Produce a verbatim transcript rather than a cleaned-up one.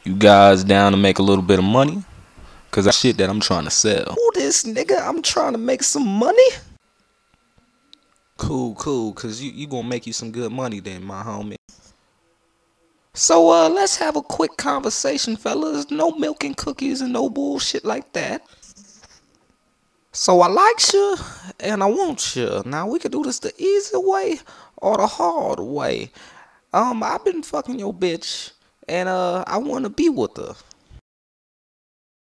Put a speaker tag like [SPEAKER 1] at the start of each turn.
[SPEAKER 1] You guys down to make a little bit of money? Cause that shit that I'm trying to sell. Who this nigga? I'm trying to make some money. Cool, cool. Cause you you gonna make you some good money then, my homie. So uh, let's have a quick conversation, fellas. No milk and cookies and no bullshit like that. So I like you and I want you. Now we could do this the easy way or the hard way. Um, I've been fucking your bitch and uh, I wanna be with her.